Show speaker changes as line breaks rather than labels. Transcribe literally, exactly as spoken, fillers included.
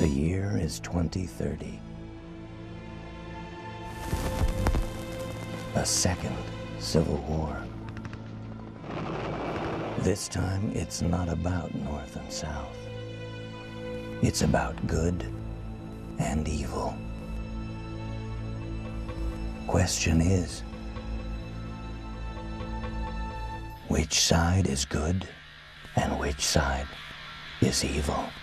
The year is twenty thirty. A second civil war. This time, it's not about North and South. It's about good and evil. Question is, which side is good and which side is evil?